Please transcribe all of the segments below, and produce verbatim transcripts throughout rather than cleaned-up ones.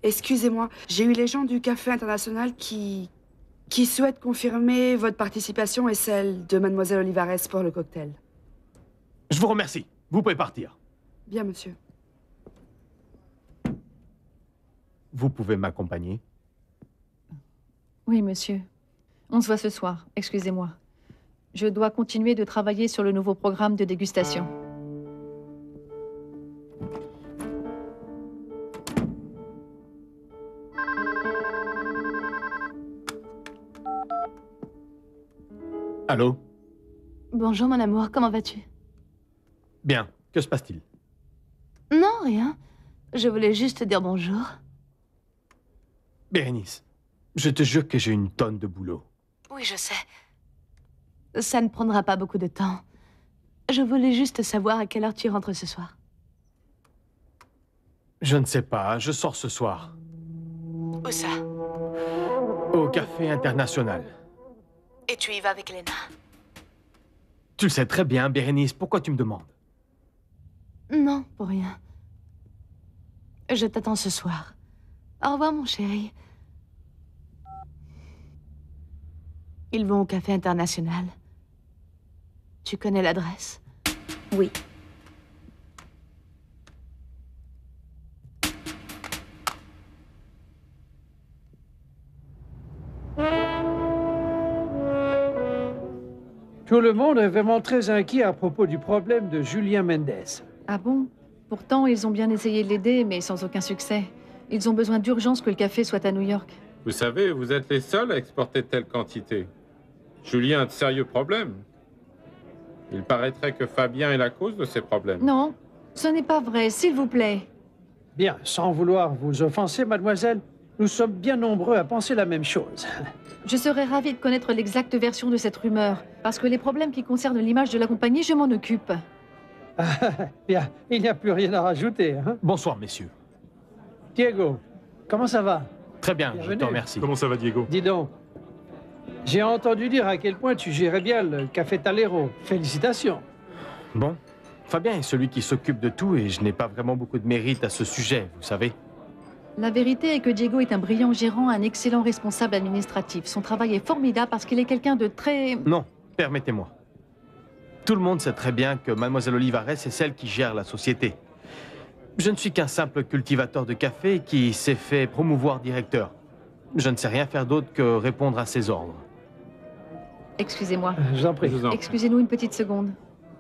Excusez-moi, j'ai eu les gens du Café International qui... qui souhaitent confirmer votre participation et celle de Mademoiselle Olivares pour le cocktail. Je vous remercie. Vous pouvez partir. Bien, monsieur. Vous pouvez m'accompagner? Oui, monsieur. On se voit ce soir. Excusez-moi. Je dois continuer de travailler sur le nouveau programme de dégustation. Allô? Bonjour, mon amour. Comment vas-tu? Bien. Que se passe-t-il? Non, rien. Je voulais juste te dire bonjour. Bérénice, je te jure que j'ai une tonne de boulot. Oui, je sais. Ça ne prendra pas beaucoup de temps. Je voulais juste savoir à quelle heure tu rentres ce soir. Je ne sais pas. Je sors ce soir. Où ça? Au Café International. Et tu y vas avec Lena? Tu le sais très bien, Bérénice. Pourquoi tu me demandes? Non, pour rien. Je t'attends ce soir. Au revoir, mon chéri. Ils vont au Café International. Tu connais l'adresse? Oui. Tout le monde est vraiment très inquiet à propos du problème de Julien Mendes. Ah bon? Pourtant, ils ont bien essayé de l'aider, mais sans aucun succès. Ils ont besoin d'urgence que le café soit à New York. Vous savez, vous êtes les seuls à exporter telle quantité. Julien a de sérieux problèmes. Il paraîtrait que Fabien est la cause de ces problèmes. Non, ce n'est pas vrai, s'il vous plaît. Bien, sans vouloir vous offenser, mademoiselle, nous sommes bien nombreux à penser la même chose. Je serais ravie de connaître l'exacte version de cette rumeur, parce que les problèmes qui concernent l'image de la compagnie, je m'en occupe. Bien, il n'y a plus rien à rajouter. Hein? Bonsoir, messieurs. Diego, comment ça va? Très bien, Bienvenue. je te remercie. Comment ça va, Diego? Dis donc, j'ai entendu dire à quel point tu gérais bien le Café Talero. Félicitations. Bon, Fabien est celui qui s'occupe de tout et je n'ai pas vraiment beaucoup de mérite à ce sujet, vous savez. La vérité est que Diego est un brillant gérant, un excellent responsable administratif. Son travail est formidable parce qu'il est quelqu'un de très... Non, permettez-moi. Tout le monde sait très bien que Mademoiselle Olivares est celle qui gère la société. Je ne suis qu'un simple cultivateur de café qui s'est fait promouvoir directeur. Je ne sais rien faire d'autre que répondre à ses ordres. Excusez-moi. Je vous en prie. Je vous en prie. Excusez-nous une petite seconde.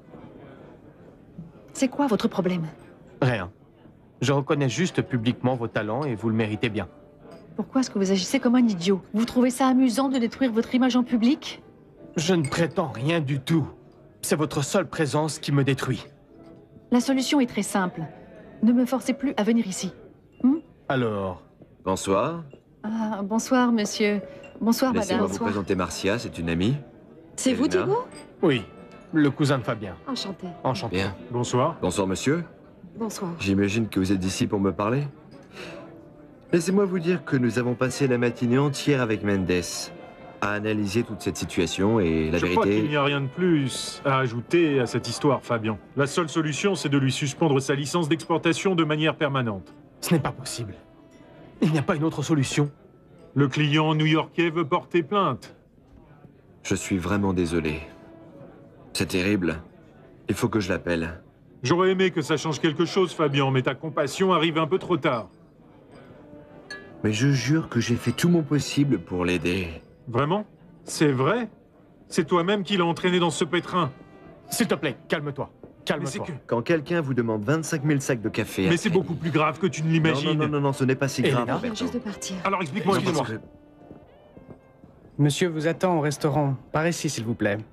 C'est quoi votre problème? Rien. Je reconnais juste publiquement vos talents et vous le méritez bien. Pourquoi est-ce que vous agissez comme un idiot? Vous trouvez ça amusant de détruire votre image en public? Je ne prétends rien du tout. C'est votre seule présence qui me détruit. La solution est très simple. Ne me forcez plus à venir ici. Hmm? Alors, Bonsoir. Ah, bonsoir, monsieur. Bonsoir, Laissez-moi madame. vous présenter Marcia, c'est une amie. C'est vous, Elena. Diego? oui, le cousin de Fabien. Enchanté. Enchanté. Bien. Bonsoir. Bonsoir, monsieur. Bonsoir. J'imagine que vous êtes ici pour me parler. Laissez-moi vous dire que nous avons passé la matinée entière avec Mendes à analyser toute cette situation et la Je crois qu'il vérité... n'y a rien de plus à ajouter à cette histoire, Fabien. La seule solution, c'est de lui suspendre sa licence d'exportation de manière permanente. Ce n'est pas possible. Il n'y a pas une autre solution. Le client new-yorkais veut porter plainte. Je suis vraiment désolé. C'est terrible. Il faut que je l'appelle. J'aurais aimé que ça change quelque chose, Fabien, mais ta compassion arrive un peu trop tard. Mais je jure que j'ai fait tout mon possible pour l'aider. Vraiment? C'est vrai? C'est toi-même qui l'as entraîné dans ce pétrin. S'il te plaît, calme-toi. Mais c'est Calme-toi. que... Quand quelqu'un vous demande vingt-cinq mille sacs de café... à Mais c'est crédit- beaucoup plus grave que tu ne Non, l'imagines. non, non, non, non, ce n'est pas si grave, Elena? Il vient Roberto. juste de partir. Alors explique-moi, Parce excuse-moi. que- Monsieur vous attend au restaurant. Par ici, s'il vous plaît.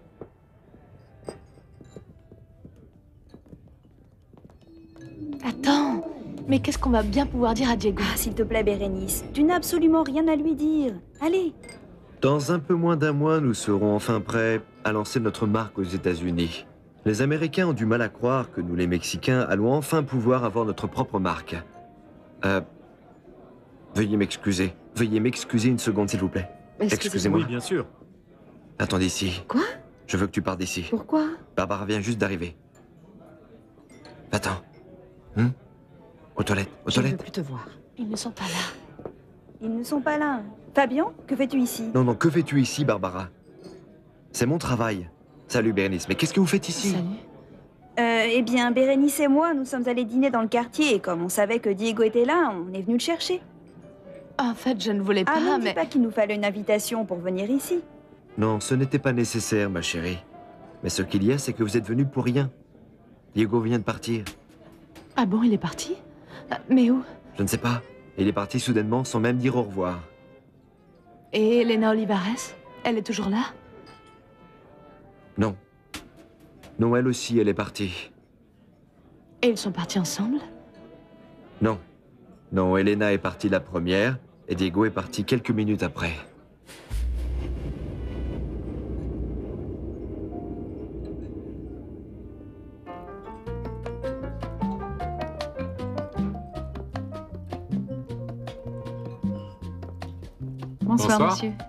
Attends, mais qu'est-ce qu'on va bien pouvoir dire à Diego? Ah, s'il te plaît, Bérénice. Tu n'as absolument rien à lui dire. Allez. Dans un peu moins d'un mois, nous serons enfin prêts à lancer notre marque aux États-Unis. Les Américains ont du mal à croire que nous, les Mexicains, allons enfin pouvoir avoir notre propre marque. Euh... Veuillez m'excuser. Veuillez m'excuser une seconde, s'il vous plaît. Excusez-moi. Oui, bien sûr. Attendez ici. Quoi? Je veux que tu partes d'ici. Pourquoi? Barbara vient juste d'arriver. Attends. Hum? Aux toilettes, aux Je ne veux toilettes. plus te voir. Ils ne sont pas là. Ils ne sont pas là. Fabien, que fais-tu ici? Non, non, que fais-tu ici, Barbara? C'est mon travail. Salut, Bérénice, mais qu'est-ce que vous faites ici? Salut. Euh, eh bien, Bérénice et moi, nous sommes allés dîner dans le quartier et comme on savait que Diego était là, on est venu le chercher. En fait, je ne voulais pas, Ah, ne me mais... dis pas qu'il nous fallait une invitation pour venir ici. Non, ce n'était pas nécessaire, ma chérie. Mais ce qu'il y a, c'est que vous êtes venu pour rien. Diego vient de partir. Ah bon, il est parti? Ah, Mais où? Je ne sais pas. Il est parti soudainement sans même dire au revoir. Et Elena Olivares? Elle est toujours là? Non. Non, elle aussi, elle est partie. Et ils sont partis ensemble? Non. Non, Elena est partie la première et Diego est parti quelques minutes après. Bonsoir, Bonsoir. monsieur.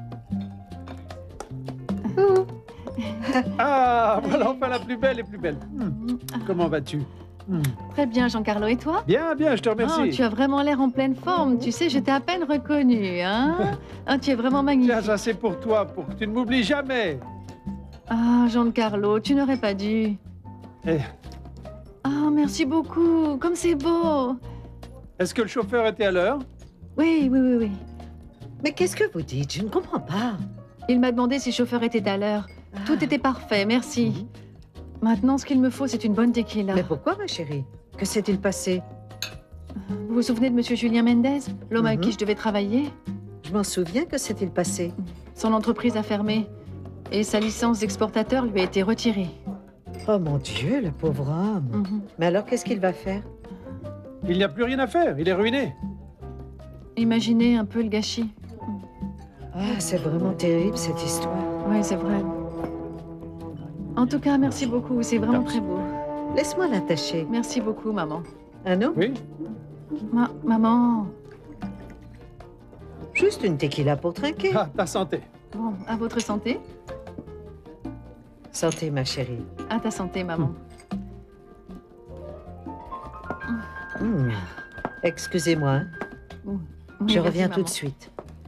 Ah, voilà enfin la plus belle et plus belle. Hmm. Comment vas-tu? Hmm. Très bien, Giancarlo. Et toi? Bien, bien, je te remercie. Oh, tu as vraiment l'air en pleine forme. Tu sais, je t'ai à peine reconnu, hein? Ah, tu es vraiment magnifique. Tiens, ça c'est pour toi, pour que tu ne m'oublies jamais. Ah, Giancarlo, tu n'aurais pas dû. Eh, Ah, merci beaucoup. Comme c'est beau. Est-ce que le chauffeur était à l'heure? Oui, oui, oui, oui. Mais qu'est-ce que vous dites? Je ne comprends pas. Il m'a demandé si le chauffeur était à l'heure. Tout était parfait, merci. Maintenant, ce qu'il me faut, c'est une bonne tequila. Mais pourquoi, ma chérie? Que s'est-il passé? Vous vous souvenez de Monsieur Julien Mendez, l'homme avec Mhm. qui je devais travailler? Je m'en souviens. Que s'est-il passé? Son entreprise a fermé et sa licence d'exportateur lui a été retirée. Oh mon Dieu, le pauvre homme. Mhm. Mais alors, qu'est-ce qu'il va faire? Il n'y a plus rien à faire, il est ruiné. Imaginez un peu le gâchis. Ah, c'est vraiment terrible, cette histoire. Oui, c'est vrai. En tout cas, merci beaucoup. C'est vraiment très beau. Laisse-moi l'attacher. Merci beaucoup, maman. Un non? Oui? Ma- maman. Juste une tequila pour trinquer. Ah, ta santé. Bon, à votre santé. Santé, ma chérie. À ta santé, maman. Hmm. Excusez-moi, hein. Oui, je merci, reviens tout maman. de suite.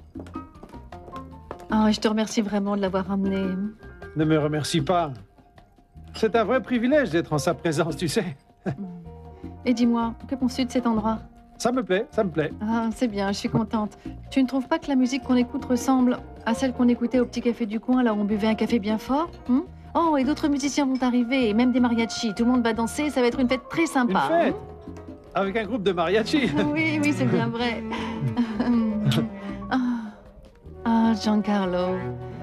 Ah, je te remercie vraiment de l'avoir ramené. Ne me remercie pas. C'est un vrai privilège d'être en sa présence, tu sais. Et dis-moi, que penses-tu de cet endroit? Ça me plaît, ça me plaît. Ah, c'est bien, je suis contente. Tu ne trouves pas que la musique qu'on écoute ressemble à celle qu'on écoutait au petit café du coin, là où on buvait un café bien fort, hein? Oh, et d'autres musiciens vont arriver, et même des mariachis. Tout le monde va danser, ça va être une fête très Une sympa. fête avec un groupe de mariachi. hein? Oui, oui, c'est bien vrai. Ah, ah, Giancarlo.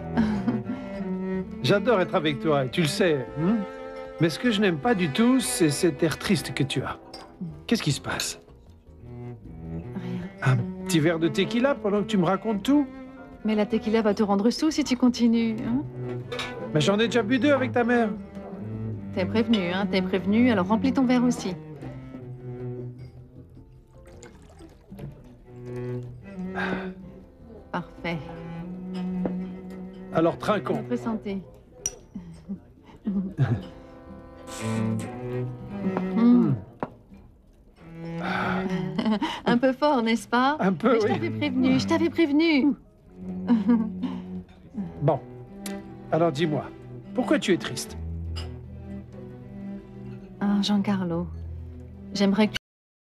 J'adore être avec toi, et tu le sais. Hein? Mais ce que je n'aime pas du tout, c'est cet air triste que tu as. Qu'est-ce qui se passe? Rien. Un petit verre de tequila pendant que tu me racontes tout? Mais la tequila va te rendre sous si tu continues. Hein? Mais j'en ai déjà bu deux avec ta mère. T'es prévenu, hein, t'es prévenu, alors remplis ton verre aussi. Parfait. Alors trinquons. Votre santé. Mm. Un peu fort, n'est-ce pas? Un peu, Mais je oui. t'avais prévenu, je t'avais prévenu. Bon, alors dis-moi, pourquoi tu es triste? Ah, Giancarlo, j'aimerais que